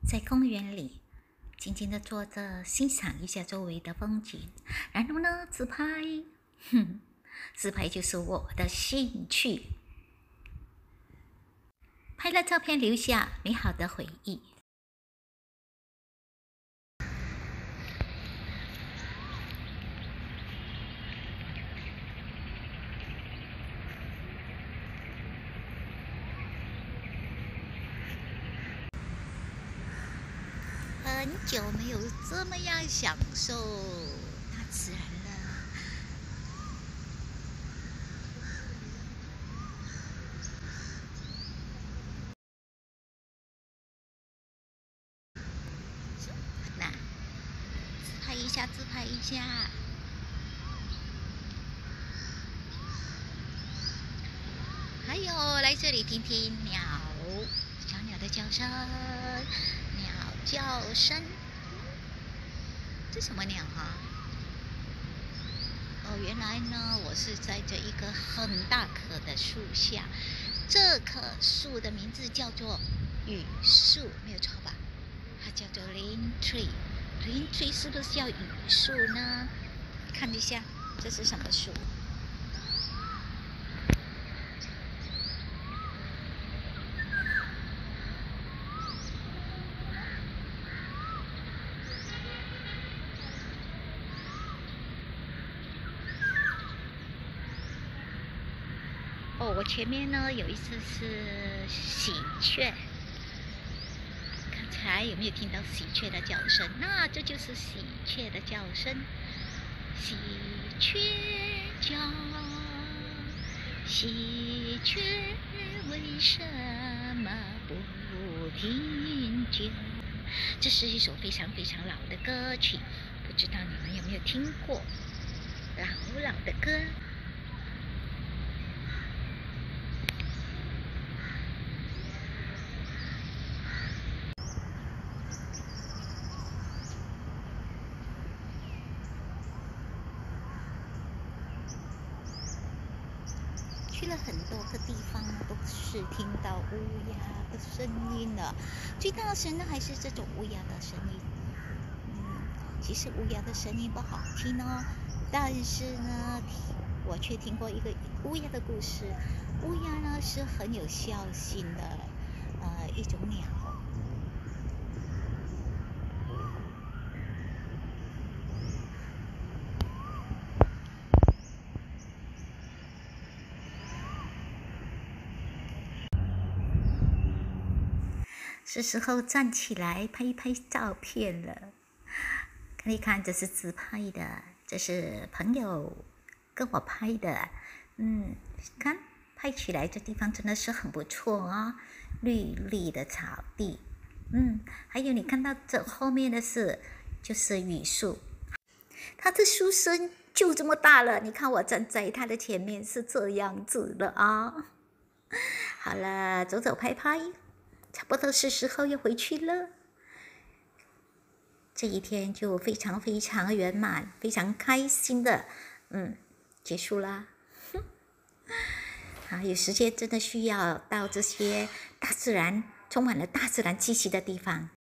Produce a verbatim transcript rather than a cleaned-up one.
在公园里静静地坐着，欣赏一下周围的风景，然后呢，自拍。哼，自拍就是我的兴趣。拍了照片，留下美好的回忆。很久没有这么样享受大自然了。那自拍一下，自拍一下。还有来这里听听鸟，小鸟的叫声，鸟叫声。这什么鸟啊？哦，原来呢，我是在这一棵很大棵的树下。这棵树的名字叫做榆树，没有错吧？它叫做 Lime Tree。Lime Tree 是不是叫榆树呢？看一下，这是什么树？哦，我前面呢有一只是喜鹊，刚才有没有听到喜鹊的叫声？那这就是喜鹊的叫声。喜鹊叫，喜鹊为什么不停叫？这是一首非常非常老的歌曲，不知道你们有没有听过？老老的歌。去了很多个地方，都是听到乌鸦的声音了。最大声的还是这种乌鸦的声音。嗯，其实乌鸦的声音不好听哦，但是呢，我却听过一个乌鸦的故事。乌鸦呢是很有孝心的，呃，一种鸟。是时候站起来拍一拍照片了。看一看，这是自拍的，这是朋友跟我拍的。嗯，看拍起来这地方真的是很不错啊，绿绿的草地。嗯，还有你看到这后面的是就是榆树，它的树身就这么大了。你看我站在它的前面是这样子的啊。好了，走走拍拍。差不多是时候要回去了，这一天就非常非常圆满，非常开心的，嗯，结束啦。好，有时间真的需要到这些大自然充满了大自然气息的地方，